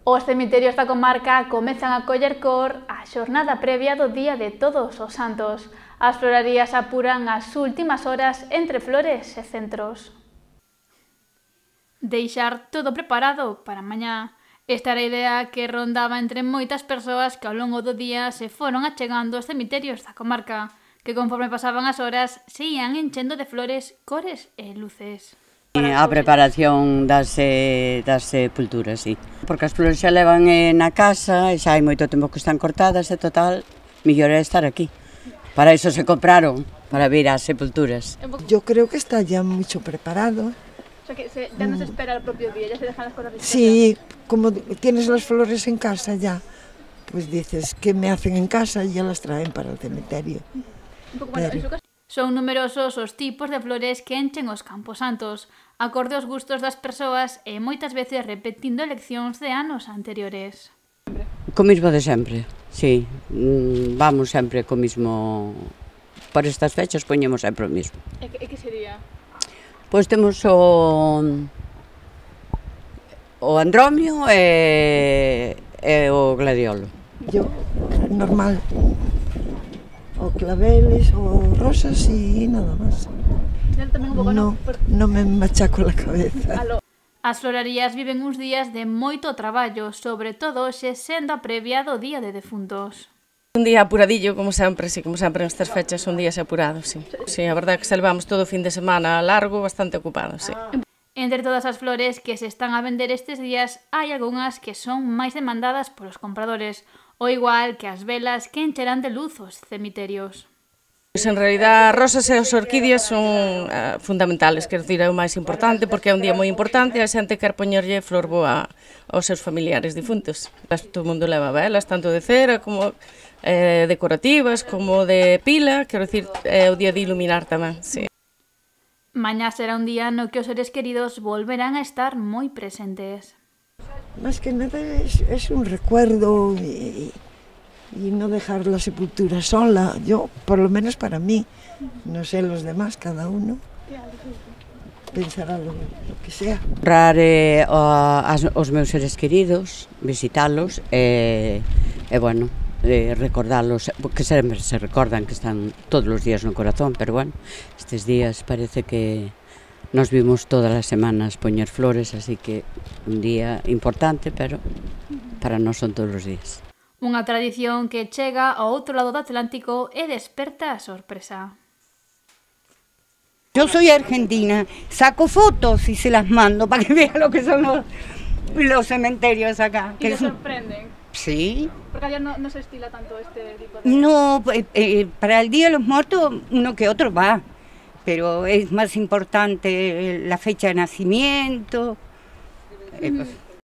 Os cemiterios da comarca comezan a coller cor a xornada previa do Día de Todos os Santos. As florarías apuran as últimas horas entre flores e centros. Deixar todo preparado para mañá. Esta era a idea que rondaba entre moitas persoas que ao longo do día se foron achegando aos cemiterios da comarca, que conforme pasaban as horas se ían enchendo de flores, cores e luces. A preparación das sepulturas, sí. Porque as flores xa levan na casa e xa hai moito tempo que están cortadas e total, mellor é estar aquí. Para iso se compraron, para vir ás sepulturas. Yo creo que está ya mucho preparado. O sea que ya no se espera el propio día, ya se dejan las cosas listas. Sí, como tienes las flores en casa ya, pues dices, ¿qué me hacen en casa? Y ya las traen para el cementerio. Son numerosos os tipos de flores que enchen os camposantos, acorde aos gustos das persoas e moitas veces repetindo eleccións de anos anteriores. Co mismo de sempre, sí. Vamos sempre co mismo. Por estas fechas poñemos sempre o mismo. E que sería? Pois temos o andromio e o gladiolo. Yo, normal. O claveles, o rosas y nada más. No me machaco la cabeza. As florarías viven uns días de moito traballo, sobre todo hoxe sendo a previa do Día de Defuntos. Un día apuradillo, como sempre, sí, como sempre nestas fechas, son días apurados, sí. Sí, a verdade que se levamos todo o fin de semana largo, bastante ocupado, sí. Entre todas as flores que se están a vender estes días, hai algunhas que son máis demandadas polos compradores, o igual que as velas que encherán de luz os cemiterios. Pois en realidad, as rosas e as orquídeas son fundamentales, quero dicir, é o máis importante, porque é un día moi importante e a xente quer poñerlle flor boa aos seus familiares difuntos. Todo o mundo leva velas, tanto de cera como decorativas, como de pila, quero dicir, é o día de iluminar tamén, sí. Mañá será un día no que os seres queridos volverán a estar moi presentes. Más que nada es un recuerdo y no dejar la sepultura sola, yo, por lo menos para mí, no sé los demás, cada uno pensará lo que sea. Honrar aos meus seres queridos, visitalos e bueno, recordalos, porque sempre se recordan que están todos os días no corazón, pero bueno, estes días parece que nos vimos todas as semanas poñer flores, así que un día importante, pero para nós son todos os días. Unha tradición que chega ao outro lado do Atlántico e desperta a sorpresa. Yo soy argentina, saco fotos y se las mando para que vean lo que son los cementerios acá. ¿Y les sorprenden? Sí. Porque allá no se estila tanto este tipo de... No, para el Día de los Muertos uno que otro va, pero es más importante la fecha de nacimiento.